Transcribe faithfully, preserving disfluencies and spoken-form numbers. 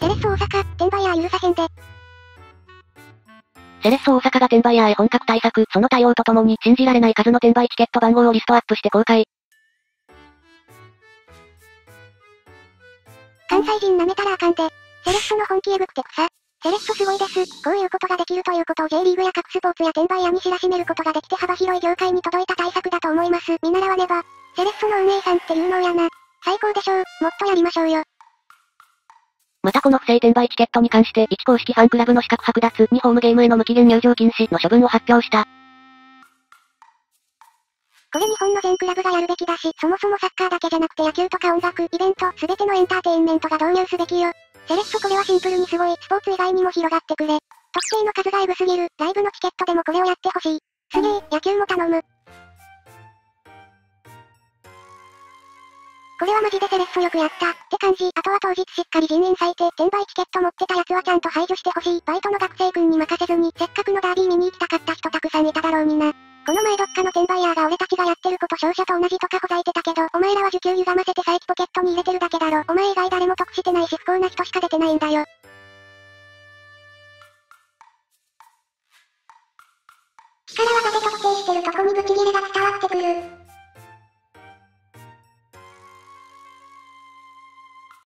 セレッソ大阪、転売ヤー許さへんで。 セレッソ大阪が転売ヤーへ本格対策、その対応とともに信じられない数の転売チケット番号をリストアップして公開。 関西人舐めたらあかんで。セレッソの本気えぐくて草。セレッソすごいです。こういうことができるということを J リーグや各スポーツや転売屋に知らしめることができて幅広い業界に届いた対策だと思います。見習わねば。セレッソの運営さんって有能やな。最高でしょう。もっとやりましょうよ。 またこの不正転売チケットに関して、いち公式ファンクラブの資格剥奪にホームゲームへの無期限入場禁止の処分を発表した。 これ日本の全クラブがやるべきだし、そもそもサッカーだけじゃなくて野球とか音楽、イベント、すべてのエンターテインメントが導入すべきよ。セレッソこれはシンプルにすごい、スポーツ以外にも広がってくれ。特定の数がエグすぎる、ライブのチケットでもこれをやってほしい。すげえ、野球も頼む。これはマジでセレッソよくやった、って感じ。あとは当日しっかり人員割いて、転売チケット持ってたやつはちゃんと排除してほしい。バイトの学生くんに任せずに、せっかくのダービー見に行きたかった人たくさんいただろうにな。この前どっかの転売ヤーが俺たちがやってること商社と同じとかほざいてたけど、お前らは受給歪ませて再起ポケットに入れてるだけだろ。お前以外誰も得してないし不幸な人しか出てないんだよ。力技で特定してるとこにブチギレが伝わってくる。